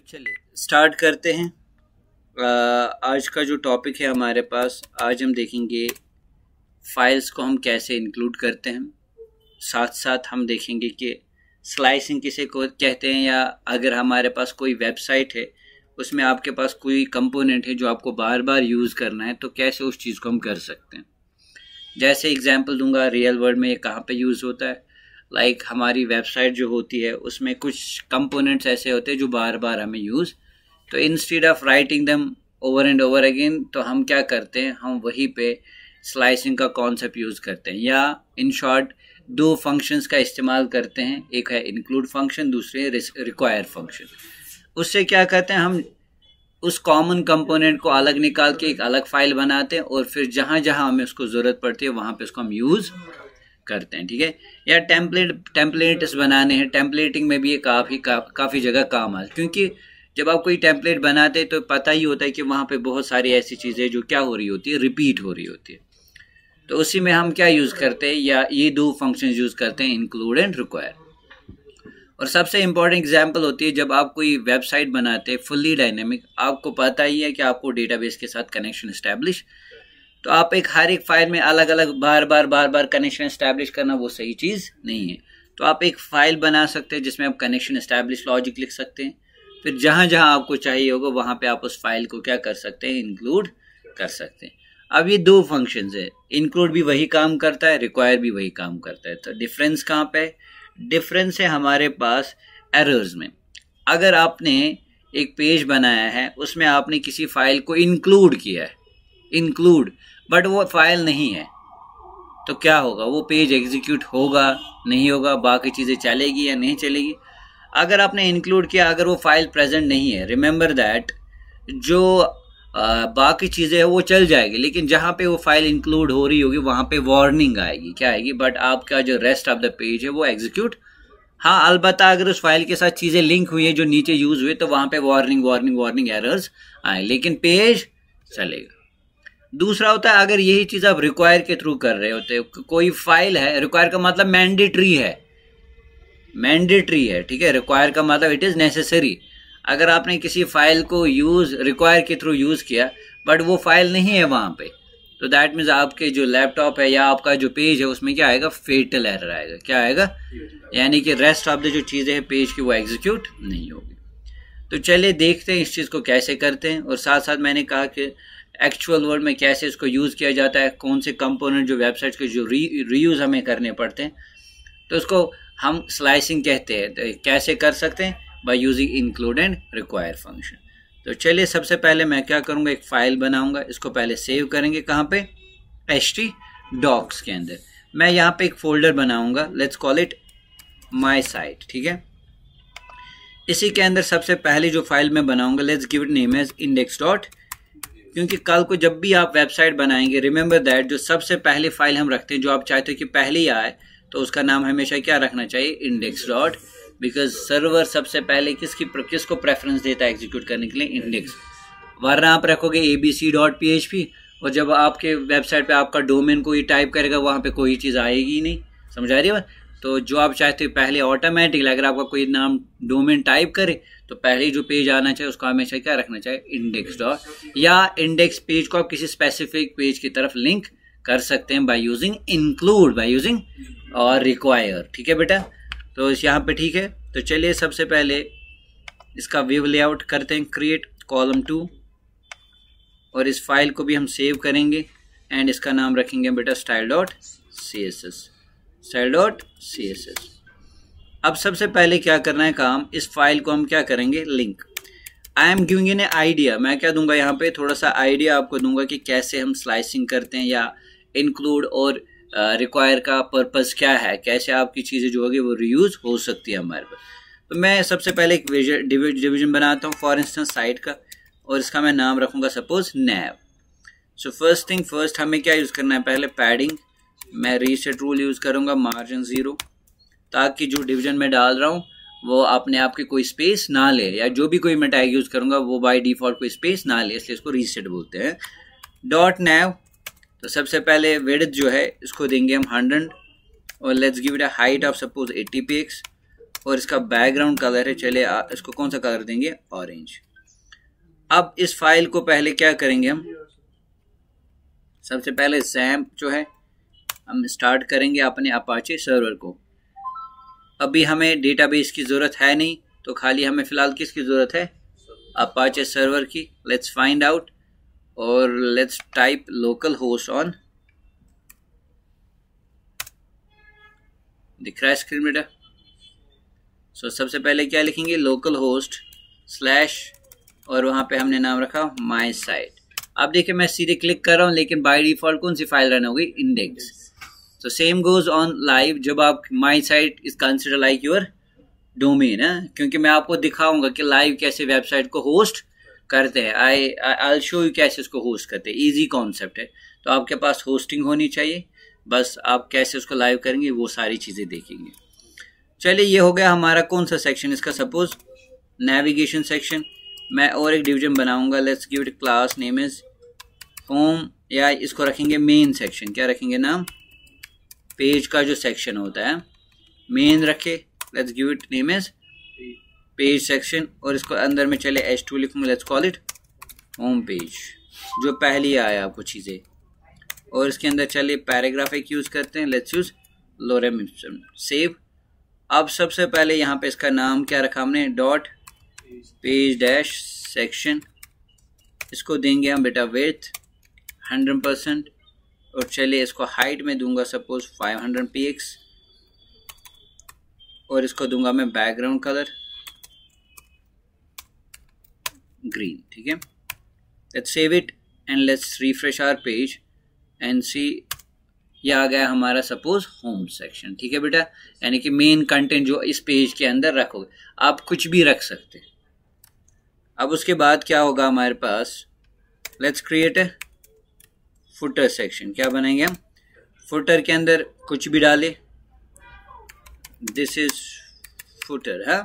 चलिए स्टार्ट करते हैं। आज का जो टॉपिक है हमारे पास, आज हम देखेंगे फाइल्स को हम कैसे इंक्लूड करते हैं। साथ साथ हम देखेंगे कि स्लाइसिंग किसे को कहते हैं, या अगर हमारे पास कोई वेबसाइट है उसमें आपके पास कोई कंपोनेंट है जो आपको बार बार यूज़ करना है, तो कैसे उस चीज़ को हम कर सकते हैं। जैसे एग्जांपल दूंगा, रियल वर्ल्ड में ये कहाँ पे यूज़ होता है। लाइक हमारी वेबसाइट जो होती है उसमें कुछ कंपोनेंट्स ऐसे होते हैं जो बार बार हमें यूज़, तो instead of writing them over and over again, तो हम क्या करते हैं, हम वहीं पे स्लाइसिंग का कॉन्सेप्ट यूज़ करते हैं, या इन शॉर्ट दो फंक्शंस का इस्तेमाल करते हैं। एक है इंक्लूड फंक्शन, दूसरे है रिक्वायर फंक्शन। उससे क्या करते हैं, हम उस कॉमन कंपोनेंट को अलग निकाल के एक अलग फाइल बनाते हैं और फिर जहाँ जहाँ हमें उसको ज़रूरत पड़ती है वहाँ पे उसको हम यूज़ करते हैं। ठीक है, या टेम्पलेट्स बनाने हैं। टेम्पलेटिंग में भी ये काफ़ी जगह काम आता है, क्योंकि जब आप कोई टेम्पलेट बनाते हैं तो पता ही होता है कि वहाँ पे बहुत सारी ऐसी चीज़ें जो क्या हो रही होती है, रिपीट हो रही होती है। तो उसी में हम क्या यूज़ करते हैं, या ये दो फंक्शंस यूज़ करते हैं, इंक्लूड एंड रिक्वायर। और सबसे इम्पॉर्टेंट एग्जांपल होती है जब आप कोई वेबसाइट बनाते हैं फुल्ली डायनेमिक, आपको पता ही है कि आपको डेटाबेस के साथ कनेक्शन इस्टेब्लिश, तो आप हर एक फाइल में अलग अलग बार बार कनेक्शन इस्टेब्लिश करना वो सही चीज़ नहीं है। तो आप एक फाइल बना सकते हैं जिसमें आप कनेक्शन इस्टेब्लिश लॉजिक लिख सकते हैं, फिर जहाँ जहाँ आपको चाहिए होगा वहाँ पे आप उस फाइल को क्या कर सकते हैं, इंक्लूड कर सकते हैं। अब ये दो फंक्शंस है, इंक्लूड भी वही काम करता है, रिक्वायर भी वही काम करता है। तो डिफरेंस कहाँ पे है? डिफरेंस है हमारे पास एरर्स में। अगर आपने एक पेज बनाया है, उसमें आपने किसी फाइल को इंक्लूड किया है, इंक्लूड, बट वो फाइल नहीं है, तो क्या होगा, वो पेज एग्जीक्यूट होगा नहीं होगा, बाकी चीज़ें चलेगी या नहीं चलेगी। अगर आपने इंक्लूड किया, अगर वो फाइल प्रेजेंट नहीं है, रिमेंबर दैट जो बाकी चीज़ें हैं वो चल जाएगी, लेकिन जहाँ पे वो फाइल इंक्लूड हो रही होगी वहाँ पे वार्निंग आएगी, क्या आएगी, बट आपका जो रेस्ट ऑफ द पेज है वो एग्जीक्यूट। हाँ, अलबत्ता अगर उस फाइल के साथ चीज़ें लिंक हुई है जो नीचे यूज हुए, तो वहाँ पे वार्निंग एरर्स आए, लेकिन पेज चलेगा। दूसरा होता है, अगर यही चीज़ आप रिक्वायर के थ्रू कर रहे होते, कोई फाइल है, रिक्वायर का मतलब मैंडेटरी है, ठीक है, रिक्वायर का मतलब इट इज़ नेसेसरी। अगर आपने किसी फाइल को रिक्वायर के थ्रू यूज़ किया बट वो फाइल नहीं है वहाँ पे, तो दैट मीन्स आपके जो लैपटॉप है या आपका जो पेज है उसमें क्या आएगा, फेटल एरर आएगा। क्या आएगा, यानी कि रेस्ट ऑफ द जो चीज़ें हैं पेज की वो एग्जीक्यूट नहीं होगी। तो चलिए देखते हैं इस चीज़ को कैसे करते हैं, और साथ साथ मैंने कहा कि एक्चुअल वर्ल्ड में कैसे इसको यूज़ किया जाता है, कौन से कंपोनेंट जो वेबसाइट के जो रीयूज़ हमें करने पड़ते हैं, तो उसको हम स्लाइसिंग कहते हैं। तो कैसे कर सकते हैं, by using include and require function. तो चलिए सबसे पहले मैं क्या करूँगा, एक फाइल बनाऊँगा, इसको पहले सेव करेंगे कहाँ पे, htdocs के अंदर। मैं यहाँ पे एक फोल्डर बनाऊँगा, let's call it my site. ठीक है, इसी के अंदर सबसे पहले जो फाइल मैं बनाऊँगा, let's give it name as index dot, क्योंकि कल को जब भी आप वेबसाइट बनाएंगे, रिमेंबर दैट जो सबसे पहले फाइल हम रखते हैं, जो आप चाहते हो कि पहले ही आए, तो उसका नाम हमेशा क्या रखना चाहिए, इंडेक्स डॉट, बिकॉज सर्वर सबसे पहले किसको प्रेफरेंस देता है एग्जीक्यूट करने के लिए, इंडेक्स। वरना आप रखोगे abc.php, और जब आपके वेबसाइट पे आपका डोमेन कोई टाइप करेगा वहाँ पे कोई चीज़ आएगी ही नहीं। समझ आ रही है? तो जो आप चाहते हो पहले ऑटोमेटिकली, अगर आपका कोई नाम डोमेन टाइप करे तो पहले जो पेज आना चाहिए उसको हमेशा क्या रखना चाहिए, इंडेक्स डॉट, या इंडेक्स पेज को आप किसी स्पेसिफिक पेज की तरफ लिंक कर सकते हैं by using include, by using और रिक्वायर। ठीक है बेटा, तो इस यहाँ पे ठीक है। तो चलिए सबसे पहले इसका व्यू लेआउट करते हैं, क्रिएट कॉलम 2, और इस फाइल को भी हम सेव करेंगे एंड इसका नाम रखेंगे बेटा style.css। अब सबसे पहले क्या करना है काम, इस फाइल को हम क्या करेंगे, link. I am giving in a idea, मैं क्या दूंगा यहाँ पे, थोड़ा सा आइडिया आपको दूंगा कि कैसे हम स्लाइसिंग करते हैं, या इंक्लूड और रिक्वायर का पर्पस क्या है, कैसे आपकी चीज़ें जो होगी वो रीयूज हो सकती है हमारे पास। तो मैं सबसे पहले एक डिवीजन बनाता हूँ, फॉर इंस्टेंस साइट का, और इसका मैं नाम रखूँगा suppose nav। So first thing first, हमें क्या यूज़ करना है, पहले पैडिंग, मैं रीसेट रूल यूज़ करूँगा, मार्जिन 0, ताकि जो डिवीजन में डाल रहा हूँ वो अपने आप की कोई स्पेस ना ले, या जो भी कोई मैं टैग यूज़ करूँगा वो बाय डिफ़ॉल्ट कोई स्पेस ना ले, इसलिए इसको रीसेट बोलते हैं। .nav, तो सबसे पहले विड्थ जो है इसको देंगे हम 100, और let's give it a height of suppose 80 px, और इसका बैकग्राउंड कलर है, चले इसको कौन सा कलर देंगे, ऑरेंज। अब इस फाइल को पहले क्या करेंगे हम, सबसे पहले XAMPP जो है हम स्टार्ट करेंगे अपने अपाचे सर्वर को। अभी हमें डेटाबेस की ज़रूरत है नहीं, तो खाली हमें फ़िलहाल किसकी ज़रूरत है, अपाचे सर्वर की। लेट्स फाइंड आउट और let's type local host on, दिख रहा है स्क्रीन बेटा। सो सबसे पहले क्या लिखेंगे, लोकल होस्ट स्लैश और वहाँ पे हमने नाम रखा माई साइट। अब देखिए मैं सीधे क्लिक कर रहा हूँ, लेकिन बाय डिफॉल्ट कौन सी फाइल रन होगी, इंडेक्स। तो सेम गोज ऑन लाइव, जब आप my site is consider like your domain है, क्योंकि मैं आपको दिखाऊंगा कि लाइव कैसे वेबसाइट को होस्ट करते हैं। आई शो यू कैसे उसको होस्ट करते हैं, इजी कॉन्सेप्ट है। तो आपके पास होस्टिंग होनी चाहिए, बस आप कैसे उसको लाइव करेंगे वो सारी चीज़ें देखेंगे। चलिए ये हो गया हमारा कौन सा सेक्शन इसका, सपोज नेविगेशन सेक्शन। मैं और एक डिवीजन बनाऊंगा, let's give it class name is home, या इसको रखेंगे मेन सेक्शन। क्या रखेंगे नाम, पेज का जो सेक्शन होता है मेन रखे, let's give it name is page section. और इसको अंदर में चले H2 लिखूंगा, let's call it home page, जो पहली आया आपको चीज़ें। और इसके अंदर चलिए पैराग्राफ एक यूज़ करते हैं, let's use lorem ipsum, save. अब सबसे पहले यहाँ पे इसका नाम क्या रखा हमने, डॉट पेज डैश सेक्शन। इसको देंगे हम बेटा विड्थ 100%, और चलिए इसको हाइट में दूंगा सपोज 500 px, और इसको दूंगा मैं बैकग्राउंड कलर ग्रीन, ठीक है। Let's save it and let's refresh our page and see, ये आ गया हमारा सपोज होम सेक्शन, ठीक है बेटा। यानी कि मेन कंटेंट जो इस पेज के अंदर रखोगे, आप कुछ भी रख सकते हैं। अब उसके बाद क्या होगा हमारे पास, let's create a footer section. क्या बनाएंगे हम, फुटर के अंदर कुछ भी डाले, दिस इज फुटर है।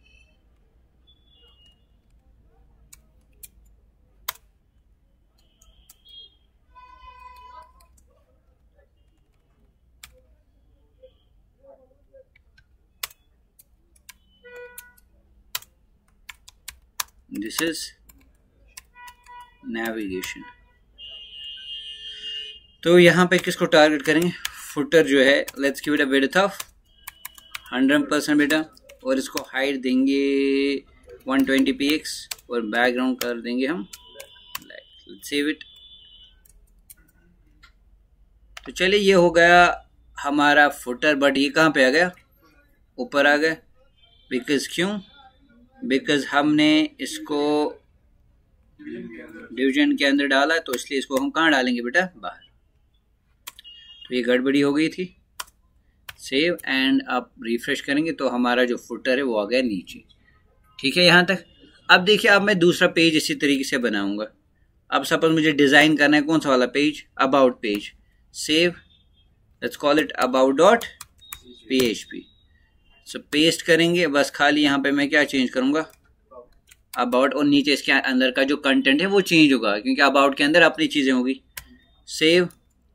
This is navigation. तो यहाँ पे किसको टारगेट करेंगे, फुटर जो है, let's give it a width of 100% बेटा, और इसको हाइट देंगे 120 px, और बैकग्राउंड कर देंगे हम ब्लैक। Let's save it. तो चलिए ये हो गया हमारा फुटर, बट ये कहाँ पे आ गया, ऊपर आ गया। बिकॉज क्यों, बिकॉज हमने इसको डिवीजन के अंदर डाला, तो इसलिए इसको हम कहाँ डालेंगे बेटा, बाहर। तो ये गड़बड़ी हो गई थी। सेव एंड आप रिफ्रेश करेंगे तो हमारा जो फुटर है वो आ गया नीचे, ठीक है यहाँ तक। अब देखिए, अब मैं दूसरा पेज इसी तरीके से बनाऊंगा। अब सपोज मुझे डिज़ाइन करना है कौन सा वाला page, about page. Save, let's call it about dot PHP। So paste करेंगे, बस खाली यहाँ पे मैं क्या चेंज करूँगा, अबाउट, और नीचे इसके अंदर का जो कंटेंट है वो चेंज होगा, क्योंकि अबाउट के अंदर अपनी चीज़ें होगी। सेव,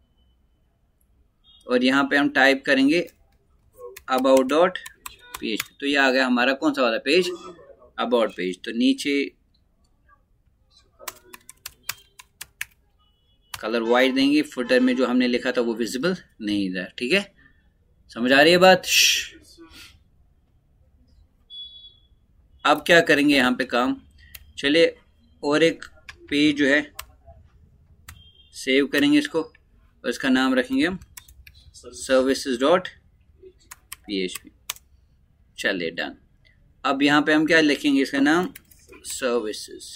और यहाँ पे हम टाइप करेंगे अबाउट डॉट PHP। तो ये आ गया हमारा कौन सा वाला पेज, अबाउट पेज। तो नीचे कलर वाइट देंगे, फुटर में जो हमने लिखा था वो विजिबल नहीं था, ठीक है। समझ आ रही है बात। अब क्या करेंगे यहाँ पे काम, चलिए और एक पेज जो है सेव करेंगे इसको, और इसका नाम रखेंगे हम services डॉट PHP। चलिए डन। अब यहाँ पे हम क्या लिखेंगे, इसका नाम सर्विसेज।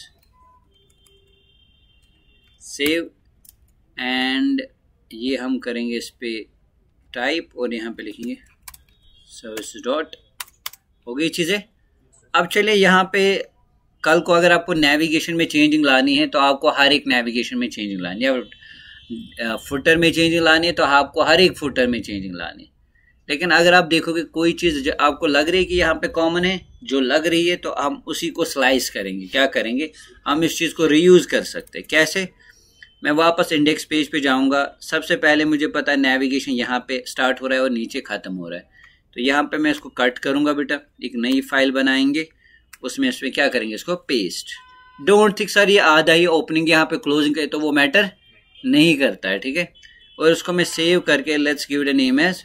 सेव एंड ये हम करेंगे इस पे टाइप, और यहाँ पे लिखेंगे सर्विसेज डॉट। हो गई चीज़ें। अब चलिए यहाँ पे कल को अगर आपको नेविगेशन में चेंजिंग लानी है तो आपको हर एक नेविगेशन में चेंजिंग लानी है, फुटर में चेंजिंग लानी है तो आपको हर एक फुटर में चेंजिंग लानी है। लेकिन अगर आप देखोगे कोई चीज़ जो आपको लग रही है कि यहाँ पे कॉमन है, जो लग रही है, तो हम उसी को स्लाइस करेंगे। क्या करेंगे, हम इस चीज़ को रीयूज़ कर सकते हैं। कैसे, मैं वापस इंडेक्स पेज पे जाऊँगा। सबसे पहले मुझे पता है नेविगेशन यहाँ पे स्टार्ट हो रहा है और नीचे ख़त्म हो रहा है। तो यहाँ पे मैं इसको कट करूँगा बेटा, एक नई फाइल बनाएंगे, उसमें इसमें क्या करेंगे, इसको पेस्ट। डोंट थिंक सर ये आधा ही ओपनिंग यहाँ पे क्लोजिंग है, तो वो मैटर नहीं करता है, ठीक है। और उसको मैं सेव करके let's give it a name as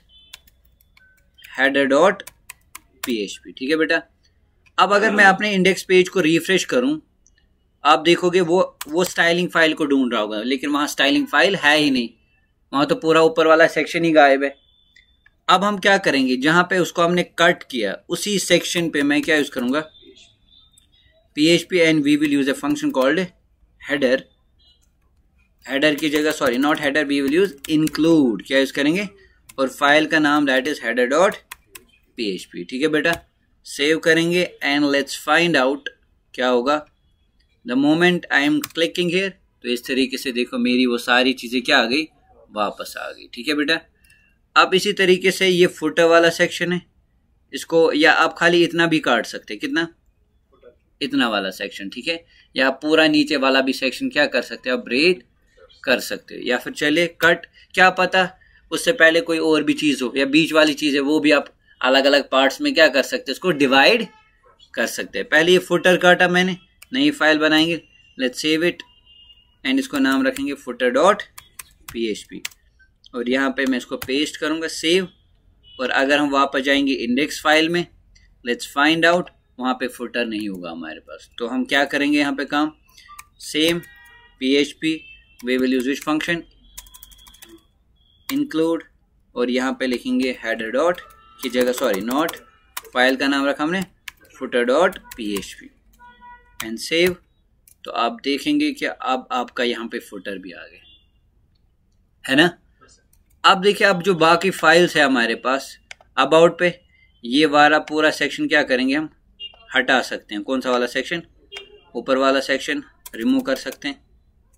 header.php, ठीक है बेटा। अब अगर मैं अपने इंडेक्स पेज को रिफ्रेश करूं, आप देखोगे वो स्टाइलिंग फाइल को ढूंढ रहा होगा, लेकिन वहां स्टाइलिंग फाइल है ही नहीं, वहां तो पूरा ऊपर वाला सेक्शन ही गायब है। अब हम क्या करेंगे, जहां पे उसको हमने कट किया उसी सेक्शन पे मैं क्या यूज करूंगा, PHP, and we will use a function called header. Header की जगह, sorry not header, we will use include, क्या यूज करेंगे, और फाइल का नाम दैट इज header.php, ठीक है बेटा। सेव करेंगे एंड लेट्स फाइंड आउट क्या होगा the moment I am clicking here. तो इस तरीके से देखो मेरी वो सारी चीजें क्या आ गई, वापस आ गई, ठीक है बेटा। अब इसी तरीके से ये फुटर वाला सेक्शन है, इसको या आप खाली इतना भी काट सकते हैं, कितना, इतना वाला सेक्शन, ठीक है। या पूरा नीचे वाला भी सेक्शन क्या कर सकते हैं, आप ब्रेक कर सकते हो, या फिर चले कट, क्या पता उससे पहले कोई और भी चीज हो, या बीच वाली चीज है वो भी आप अलग अलग पार्ट्स में क्या कर सकते हैं, इसको डिवाइड कर सकते हैं। पहले ये फुटर काटा मैंने, नई फाइल बनाएंगे, लेट्स सेव इट एंड इसको नाम रखेंगे footer.php, और यहाँ पे मैं इसको पेस्ट करूंगा, सेव। और अगर हम वापस जाएंगे इंडेक्स फाइल में, लेट्स फाइंड आउट, वहां पे फुटर नहीं होगा हमारे पास। तो हम क्या करेंगे यहाँ पे काम, same PHP, we will use which function, include, और यहाँ पे लिखेंगे हेडर डॉट की जगह, सॉरी नॉट, फाइल का नाम रखा हमने footer.php एंड सेव। तो आप देखेंगे कि अब आपका यहाँ पे फुटर भी आ गया है ना। अब देखिए, अब जो बाकी फाइल्स है हमारे पास अबाउट पे, ये वाला पूरा सेक्शन क्या करेंगे, हम हटा सकते हैं। कौन सा वाला सेक्शन, ऊपर वाला सेक्शन रिमूव कर सकते हैं,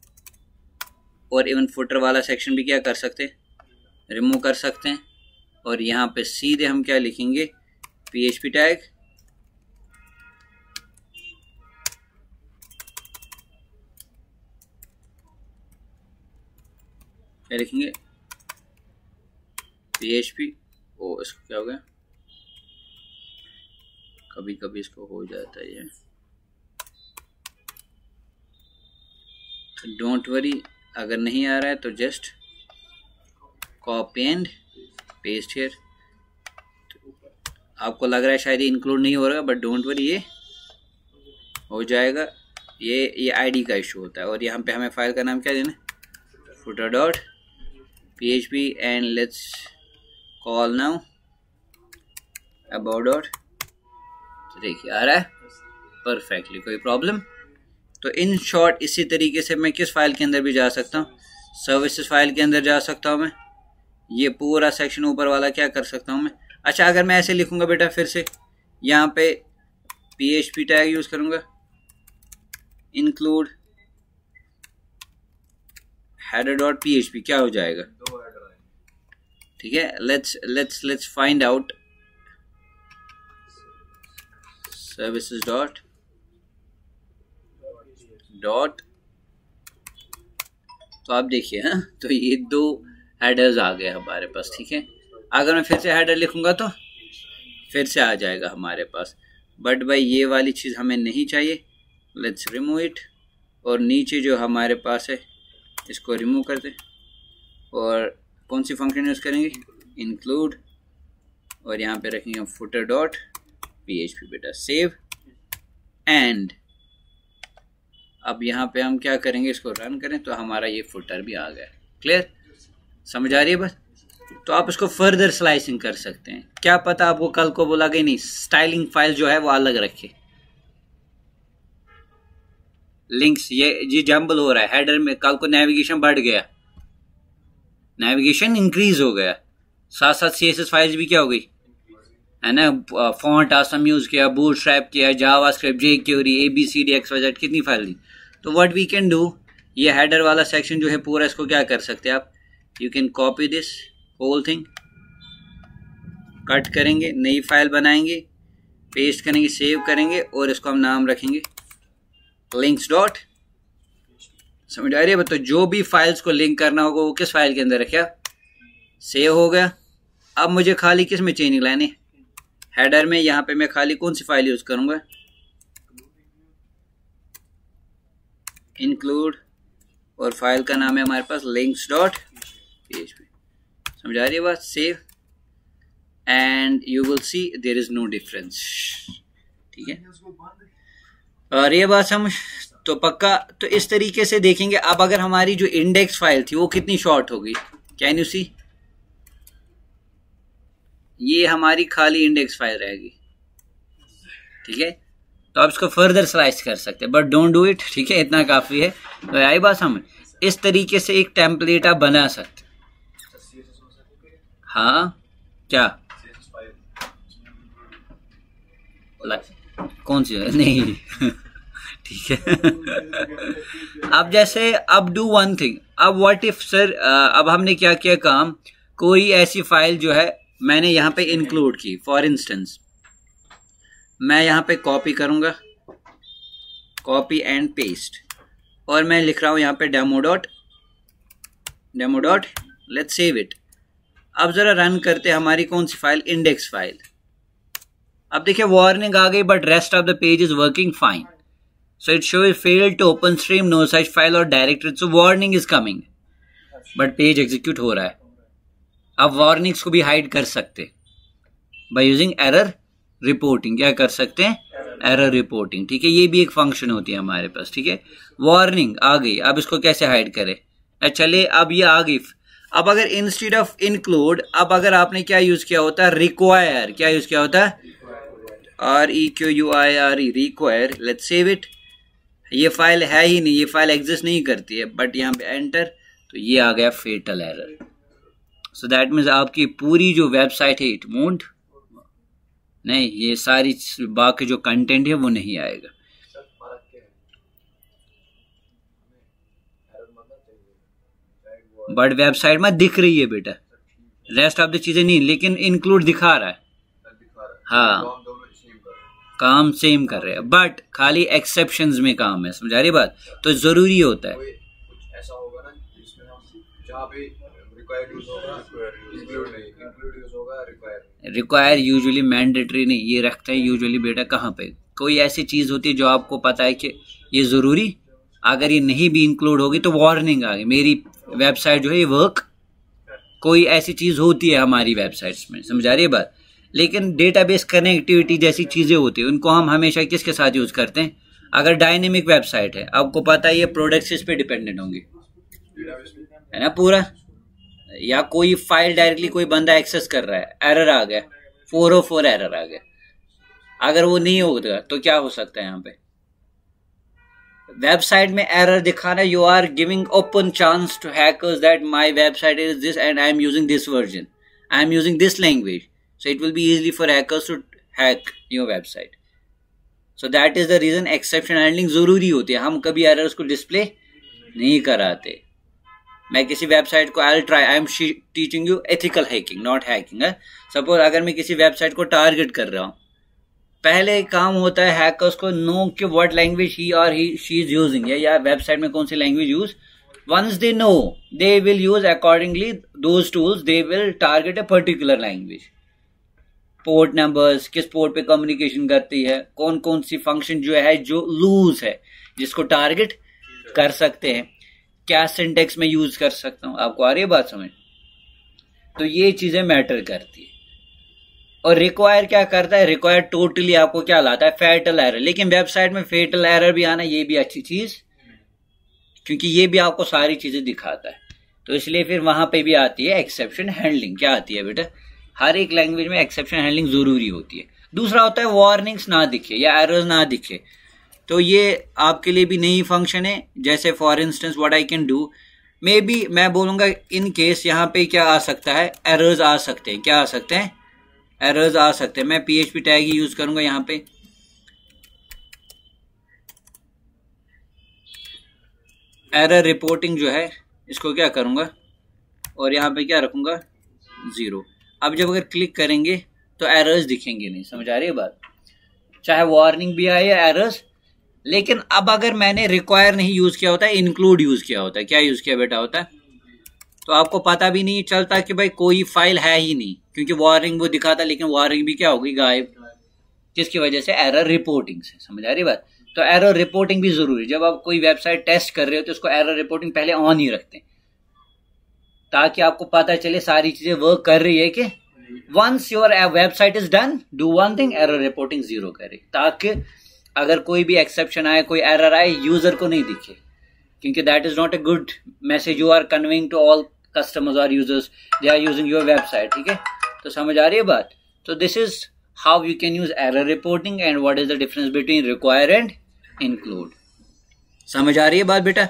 और इवन फुटर वाला सेक्शन भी क्या कर सकते हैं, रिमूव कर सकते हैं। और यहाँ पे सीधे हम क्या लिखेंगे, PHP टैग क्या लिखेंगे, PHP, ओ इसको क्या हो गया, कभी कभी इसको हो जाता है ये, तो डोंट वरी, अगर नहीं आ रहा है तो just copy and paste here. आपको लग रहा है शायद ये इंक्लूड नहीं हो रहा, बट डोंट वरी, ये हो जाएगा। ये आईडी का इशू होता है। और यहाँ पे हमें फाइल का नाम क्या देना है, footer.php and let's call now about. तो देखिए आ रहा है परफेक्टली, कोई प्रॉब्लम। तो इन शॉर्ट इसी तरीके से मैं किस फाइल के अंदर भी जा सकता हूँ, सर्विसेज फाइल के अंदर जा सकता हूँ मैं, ये पूरा सेक्शन ऊपर वाला क्या कर सकता हूँ मैं। अच्छा, अगर मैं ऐसे लिखूंगा बेटा, फिर से यहाँ पे PHP टैग यूज करूंगा, इंक्लूड header.php, क्या हो जाएगा, ठीक है। Let's find out services dot, तो आप देखिए, हाँ, तो ये दो हेडर्स आ गए हमारे पास, ठीक है। अगर मैं फिर से हेडर लिखूंगा तो फिर से आ जाएगा हमारे पास, बट भाई ये वाली चीज़ हमें नहीं चाहिए। लेट्स रिमूव इट, और नीचे जो हमारे पास है इसको रिमूव कर दे, और कौन सी फंक्शन यूज़ करेंगे, इंक्लूड, और यहाँ पे रखेंगे footer.php बेटा, सेव एंड। अब यहाँ पे हम क्या करेंगे, इसको रन करें तो हमारा ये फुटर भी आ गया। क्लियर, समझ आ रही है बस। तो आप इसको फर्दर स्लाइसिंग कर सकते हैं, क्या पता आपको कल को बोला कि नहीं स्टाइलिंग फाइल जो है वो अलग रखे, लिंक्स ये जंबल हो रहा है हेडर में, कल को नेविगेशन बढ़ गया, नेविगेशन इंक्रीज हो गया, साथ साथ CSS फाइल्स भी क्या हो गई है ना, फॉन्ट आसम यूज किया, बूटस्ट्रैप किया, जावास्क्रिप्ट, jQuery, ABCD XYZ, कितनी फाइल दी। तो व्हाट वी कैन डू, ये हेडर वाला सेक्शन जो है पूरा, इसको क्या कर सकते हैं आप, you can copy this whole thing, cut करेंगे, नई फाइल बनाएंगे, पेस्ट करेंगे, सेव करेंगे, और इसको हम नाम रखेंगे लिंक्स डॉट, समझ आ रही है। तो जो भी फाइल्स को लिंक करना होगा वो किस फाइल के अंदर रखा, सेव हो गया। अब मुझे खाली किस में चेंजिंग लानी, हेडर में। यहाँ पे मैं खाली कौन सी फाइल यूज करूंगा, इंक्लूड, और फाइल का नाम है हमारे पास links.php। समझा रही है बात। Save and you will see there is no difference. ठीक है, और ये बात समझ तो पक्का। तो इस तरीके से देखेंगे। अब अगर हमारी जो इंडेक्स फाइल थी वो कितनी शॉर्ट होगी, कैन यू सी, ये हमारी खाली इंडेक्स फाइल रहेगी। ठीक है, तो आप इसको फर्दर स्लाइस कर सकते हैं, बट डोंट डू इट। ठीक है, इतना काफी है। तो आई बात समझ, इस तरीके से एक टेम्पलेट आप बना सकते। हाँ क्या, कौन सी नहीं ठीक है अब जैसे, अब डू वन थिंग। अब व्हाट इफ सर, अब हमने क्या किया काम, कोई ऐसी फाइल जो है मैंने यहाँ पे इंक्लूड की। फॉर इंस्टेंस मैं यहाँ पे कॉपी करूंगा, कॉपी एंड पेस्ट, और मैं लिख रहा हूं यहाँ पे demo dot, let's save it. अब जरा रन करते हैं हमारी कौन सी फाइल, इंडेक्स फाइल। अब देखिए वार्निंग आ गई, but rest of the page is working fine. So it shows failed to open stream, no such file और directory. So warning is coming, but page execute हो रहा है। अब वार्निंग्स को भी हाइड कर सकते बाय यूजिंग एरर रिपोर्टिंग। क्या कर सकते हैं, एरर रिपोर्टिंग। ठीक है, ये भी एक फंक्शन होती है हमारे पास। ठीक है, वार्निंग आ गई, अब इसको कैसे हाइड करें। चले, अब ये आ गई। अब अगर इंस्टेड ऑफ इंक्लूड, अब अगर आपने क्या यूज किया होता है, रिक्वायर। क्या यूज किया होता है, REQUIRE, require. Let's save it. ये फाइल है ही नहीं, ये फाइल एग्जिस्ट नहीं करती है, बट यहाँ पे एंटर, तो ये आ गया fatal error. So that means आपकी पूरी जो वेबसाइट है इट वोंट, नहीं, ये सारी बाकी जो कंटेंट है वो नहीं आएगा। बट वेबसाइट में दिख रही है बेटा, रेस्ट ऑफ द चीजें नहीं, लेकिन इंक्लूड दिखा रहा है। हाँ, काम सेम कर रहे हैं, बट खाली एक्सेप्शंस में काम है। समझा रही बात। तो जरूरी होता है, ऐसा होगा ना जिसमें हम जहाँ पे रिक्वायर्ड यूज होगा, इंक्लूड नहीं, इंक्लूड यूज होगा, रिक्वायर यूजुअली मैंडेटरी नहीं, ये रखते हैं यूजुअली बेटा कहाँ पे, कोई ऐसी चीज होती है जो आपको पता है कि ये जरूरी, अगर ये नहीं भी इंक्लूड होगी तो वार्निंग आ गई, मेरी वेबसाइट जो है ये वर्क, कोई ऐसी चीज होती है हमारी वेबसाइट्स में। समझा रही है बात। लेकिन डेटाबेस कनेक्टिविटी जैसी चीजें होती है उनको हम हमेशा किसके साथ यूज करते हैं, अगर डायनेमिक वेबसाइट है, आपको पता है ये प्रोडक्ट्स इस पे डिपेंडेंट होंगे, है ना पूरा, या कोई फाइल डायरेक्टली कोई बंदा एक्सेस कर रहा है, एरर आ गया, 404 एरर आ गया, अगर वो नहीं होगा तो क्या हो सकता है यहाँ पे वेबसाइट में एरर दिखाना, you are giving open chance to hackers that my website is this and I am using this version, I am using this language, so it will be easy for hackers to hack your website. So that is the reason exception handling जरूरी होती है। हम कभी errors को display नहीं कराते। मैं किसी वेबसाइट को I am teaching you ethical hacking, not hacking. Suppose अगर मैं किसी वेबसाइट को टारगेट कर रहा हूँ, पहले काम होता है हैकर्स को नो कि व्हाट लैंग्वेज ही और शी इज यूजिंग, या वेबसाइट में कौन सी language use. Once they know they will use accordingly those tools, they will target a particular language. Port numbers, किस पोर्ट पे कम्युनिकेशन करती है, कौन कौन सी फंक्शन जो है जो लूज है जिसको टारगेट कर सकते हैं, क्या सिंटेक्स में यूज कर सकता हूं। आपको आ रही है बात समझ। तो ये चीजें मैटर करती है। और रिक्वायर क्या करता है, रिक्वायर टोटली आपको क्या लाता है, फेटल एरर। लेकिन वेबसाइट में फेटल एरर भी आना ये भी अच्छी चीज, क्योंकि ये भी आपको सारी चीजें दिखाता है। तो इसलिए फिर वहां पे भी आती है एक्सेप्शन हैंडलिंग। क्या आती है बेटा, हर एक लैंग्वेज में एक्सेप्शन हैंडलिंग जरूरी होती है। दूसरा होता है वार्निंग्स ना दिखे या एरर्स ना दिखे, तो ये आपके लिए भी नई फंक्शन है। जैसे for instance what I can do, may be मैं बोलूंगा इन केस यहाँ पे क्या आ सकता है, एरर्स आ सकते हैं। क्या आ सकते हैं, एरर्स आ सकते हैं। मैं PHP टैग ही यूज करूंगा यहाँ पे, एरर रिपोर्टिंग जो है इसको क्या करूंगा, और यहाँ पे क्या रखूंगा 0। अब जब अगर क्लिक करेंगे तो एरर्स दिखेंगे नहीं। समझ आ रही है बात, चाहे वार्निंग भी आए या एरर्स। लेकिन अब अगर मैंने रिक्वायर नहीं यूज किया होता है, इंक्लूड यूज किया होता है, क्या यूज किया बेटा होता है, तो आपको पता भी नहीं चलता कि भाई कोई फाइल है ही नहीं, क्योंकि वार्निंग वो दिखाता, लेकिन वार्निंग भी क्या होगी, गायब। किसकी वजह से? एरर रिपोर्टिंग से। समझ आ रही बात? तो एरर रिपोर्टिंग भी जरूरी। जब आप कोई वेबसाइट टेस्ट कर रहे हो तो उसको एरर रिपोर्टिंग पहले ऑन ही रखते हैं, ताकि आपको पता चले सारी चीजें वर्क कर रही है कि once your website is done, do one thing, error reporting 0 करे, ताकि अगर कोई भी एक्सेप्शन आए, कोई एरर आए, यूजर को नहीं दिखे, क्योंकि that is not a good message you are conveying to all customers और users they are using your website. ठीक है, तो समझ आ रही है बात? तो this is how you can use error reporting and what is the difference between require and include. समझ आ रही है बात बेटा?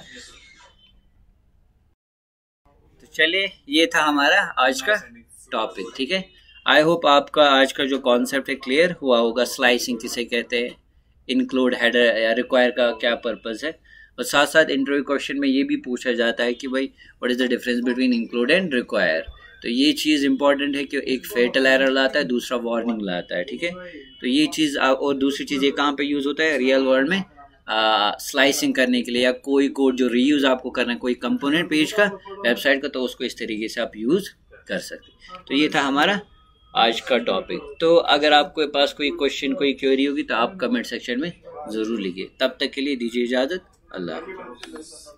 तो चलिए, ये था हमारा आज का टॉपिक। ठीक है, आई होप आपका आज का जो कॉन्सेप्ट है क्लियर हुआ होगा। स्लाइसिंग किसे कहते हैं, इंक्लूड, हेडर या रिक्वायर का क्या पर्पस है, और साथ साथ इंटरव्यू क्वेश्चन में ये भी पूछा जाता है कि भाई what is the difference between include and require. तो ये चीज़ इंपॉर्टेंट है कि एक फेटल एरर लाता है, दूसरा वार्निंग लाता है। ठीक है, तो ये चीज़, और दूसरी चीज़ ये कहाँ पे यूज़ होता है, रियल वर्ल्ड में स्लाइसिंग करने के लिए, या कोई कोड जो रीयूज आपको करना है, कोई कंपोनेंट पेज का, वेबसाइट का, तो उसको इस तरीके से आप यूज़ कर सकते। तो ये था हमारा आज का टॉपिक। तो अगर आपके पास कोई क्वेश्चन, कोई क्वेरी होगी तो आप कमेंट सेक्शन में ज़रूर लिखिए। तब तक के लिए दीजिए इजाज़त। अल्लाह हाफ़िज़।